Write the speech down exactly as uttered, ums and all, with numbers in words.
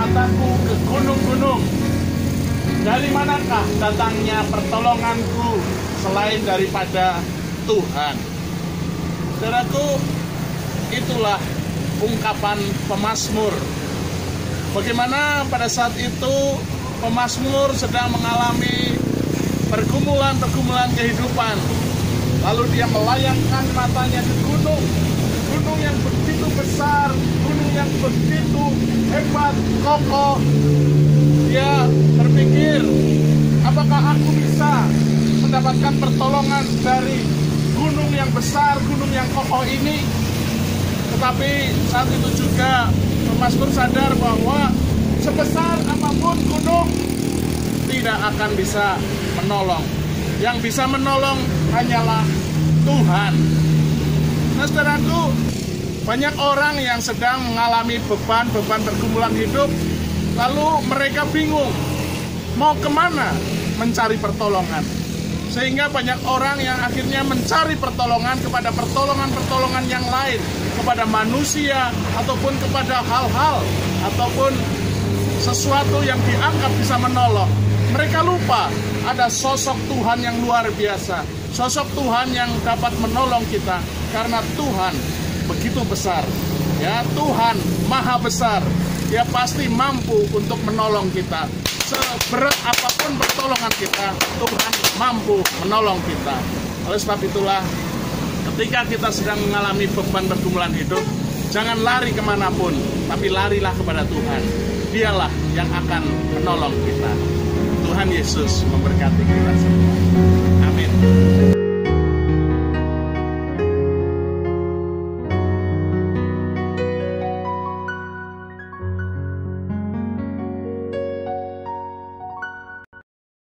mataku ke gunung-gunung. Dari manakah datangnya pertolonganku selain daripada Tuhan? Saudaraku, itulah ungkapan pemazmur. Bagaimana pada saat itu pemazmur sedang mengalami pergumulan-pergumulan kehidupan. Lalu dia melayangkan matanya ke gunung. Gunung yang begitu besar, gunung yang begitu hebat, kokoh. Dia berpikir, apakah aku bisa mendapatkan pertolongan dari gunung yang besar, gunung yang kokoh ini? Tetapi saat itu juga pemazmur sadar bahwa sebesar apapun gunung tidak akan bisa menolong. Yang bisa menolong hanyalah Tuhan. Nah, saudaraku, banyak orang yang sedang mengalami beban-beban pergumulan hidup, lalu mereka bingung mau kemana mencari pertolongan. Sehingga banyak orang yang akhirnya mencari pertolongan kepada pertolongan-pertolongan yang lain, kepada manusia, ataupun kepada hal-hal, ataupun sesuatu yang dianggap bisa menolong. Mereka lupa ada sosok Tuhan yang luar biasa, sosok Tuhan yang dapat menolong kita, karena Tuhan begitu besar. Ya, Tuhan maha besar. Dia pasti mampu untuk menolong kita. Seberat apapun pertolongan kita, Tuhan mampu menolong kita. Oleh sebab itulah, ketika kita sedang mengalami beban pergumulan hidup, jangan lari kemanapun, tapi larilah kepada Tuhan. Dialah yang akan menolong kita. Tuhan Yesus memberkati kita semua. Amin.